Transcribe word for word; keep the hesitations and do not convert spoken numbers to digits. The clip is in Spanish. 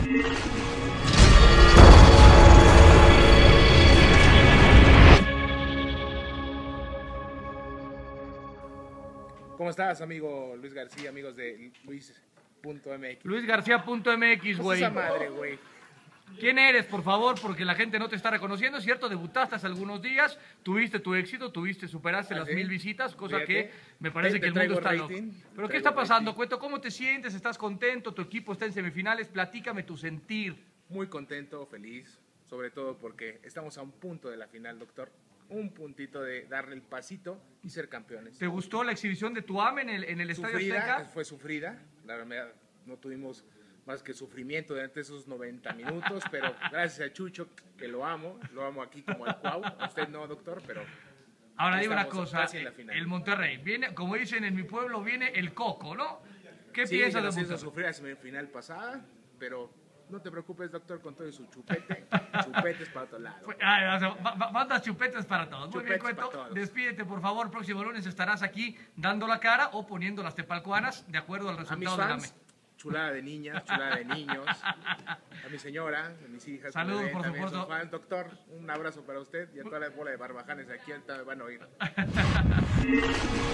¿Cómo estás, amigo Luis García, amigos de Luis punto M X? Luis García punto M X, güey. Esa madre, güey. ¿Quién eres, por favor? Porque la gente no te está reconociendo, ¿cierto? Debutaste hace algunos días, tuviste tu éxito, tuviste, superaste ¿Ah, las sí? mil visitas, cosa Fíjate. que me parece Te- que el te mundo traigo está rating, loco. Pero ¿qué traigo está pasando? rating. Cuento, ¿cómo te sientes? ¿Estás contento? ¿Tu equipo está en semifinales? Platícame tu sentir. Muy contento, feliz, sobre todo porque estamos a un punto de la final, doctor. Un puntito de darle el pasito y ser campeones. ¿Te gustó la exhibición de tu A M E en el, en el Estadio Sufrida, Azteca? fue sufrida, la verdad no tuvimos más que sufrimiento durante esos noventa minutos, pero gracias a Chucho, que lo amo, lo amo aquí como el Cuau, a usted no, doctor, pero Ahora dime una estamos cosa, casi en la final. el Monterrey, viene, como dicen en mi pueblo, viene el coco, ¿no? ¿Qué sí, piensas que nos de hizo Monterrey? sufrir la semifinal pasada, pero no te preocupes, doctor, con todo su chupete, chupetes para otro lado. Fue- ah, o sea, va- va- mandas chupetes para todos. Muy bien, Chupetes Cuento. para todos. Despídete, por favor. Próximo lunes estarás aquí dando la cara o poniendo las tepalcuanas de acuerdo al A mis resultado del A M fans, E. chulada de niñas, chulada de niños, a mi señora, a mis hijas. que Saludos, me ven, por también supuesto. son fan. Doctor, un abrazo para usted y a toda la bola de barbajanes de aquí, ahorita me van a oír.